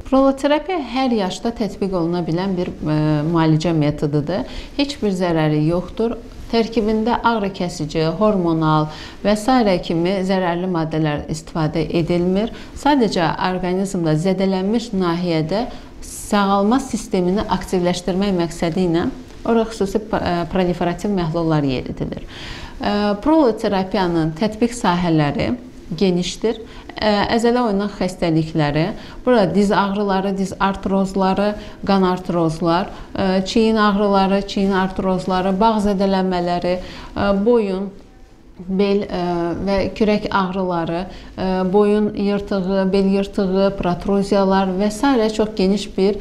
Proloterapiya hər yaşda tətbiq oluna bilən bir müalicə metodudur. Heç bir zərəri yoxdur. Tərkibində ağrı kəsici, hormonal və s. kimi zərərli maddələr istifadə edilmir. Sadəcə orqanizmdə zədələnmiş nahiyədə sağalma sistemini aktivləşdirmək məqsədi ilə ora xüsusi proliferativ məhlullar yeridilir. Proloterapiyanın tətbiq sahələri genişdir. Əzələ oynaq xəstəlikləri, burada diz ağrıları, diz artrozları, qan artrozlar, çiyin ağrıları, çiyin artrozları, bağ zədələnmələri, boyun, bel və kürək ağrıları, boyun yırtığı, bel yırtığı, protruziyalar və s. çox geniş bir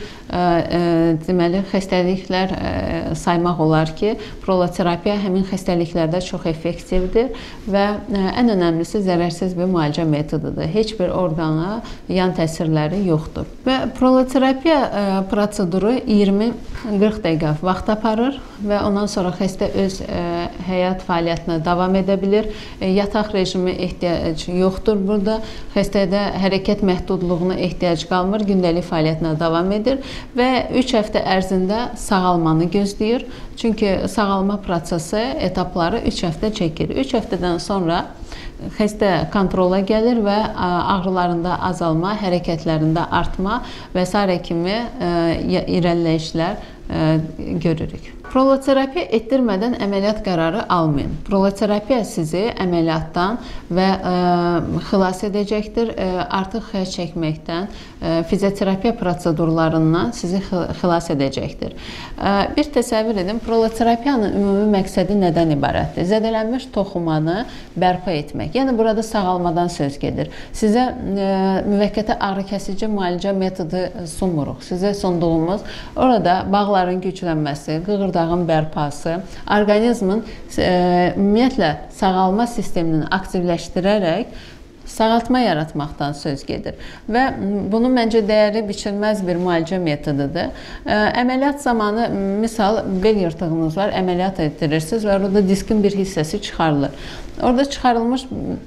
deməli xəstəliklər saymaq olar ki, proloterapiya həmin xəstəliklərdə çox effektivdir və ən önəmlisi zərərsiz bir müalicə metodudur. Heç bir orqana yan təsirləri yoxdur. Və proloterapiya proseduru 20-40 dəqiqə vaxt aparır və ondan sonra xəstə öz həyat fəaliyyətinə davam edə bilər. Yataq rejimi ehtiyac yoxdur burada. Xəstədə hərəkət məhdudluğuna ehtiyac qalmır. Gündəlik fəaliyyətinə davam edir və 3 həftə ərzində sağalmanı gözləyir. Çünki sağalma prosesi etapları 3 həftə çəkir. 3 həftədən sonra xəstə kontrola gəlir və ağrılarında azalma, hərəkətlərində artma və s. kimi irəliləyişlər görürük. Proloterapiya etdirmədən əməliyyat qərarı almayın. Proloterapiya sizi əməliyyatdan və xilas edəcəkdir. Artıq xərc çəkməkdən, fizioterapiya prosedurlarından sizi xilas edəcəkdir. Bir təsəvvür edin, proloterapiyanın ümumi məqsədi nədən ibarətdir? Zədələnmiş toxumanı bərpa etmək. Yəni, burada sağalmadan söz gedir. Sizə müvəqqəti ağrı kəsici müalicə metodu sunmuruq. Sizə sunduğumuz orada bağların güclənməsi, qığırdağın bərpası, orqanizmin ümumiyyətlə sağalma sistemini aktivləşdirərək sağaltma yaratmaqdan söz gedir. Və bunun məncə dəyəri biçilməz bir müalicə metodudur. Əməliyyat zamanı, misal, bel yırtığınız var, əməliyyat etdirirsiniz və orada diskin bir hissəsi çıxarılır. Orada çıxarılmış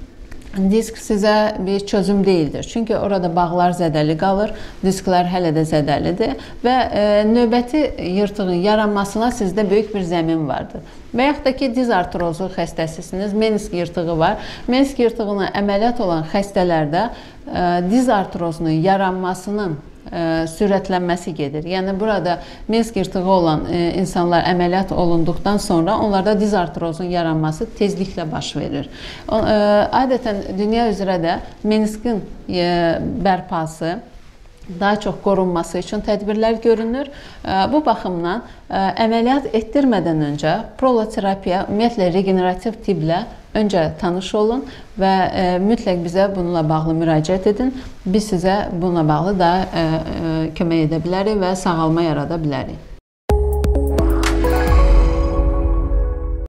disk sizə bir çözüm deyildir. Çünki orada bağlar zədəli qalır, disklər hələ də zədəlidir və növbəti yırtığın yaranmasına sizdə böyük bir zəmin vardır. Və yaxud da ki, diz artrozu xəstəsisiniz, menisk yırtığı var. Menisk yırtığına əməliyyat olan xəstələrdə diz artrozunun yaranmasının sürətlənməsi gedir. Yəni, burada menisk yırtığı olan insanlar əməliyyat olunduqdan sonra onlarda diz artrozunun yaranması tezliklə baş verir. Adətən, dünya üzrə də meniskin bərpası, daha çox qorunması üçün tədbirlər görünür. Bu baxımdan əməliyyat etdirmədən öncə proloterapiya, ümumiyyətlə regenerativ tibblə öncə tanış olun və mütləq bizə bununla bağlı müraciət edin. Biz sizə bununla bağlı da kömək edə bilərik və sağalma yarada bilərik.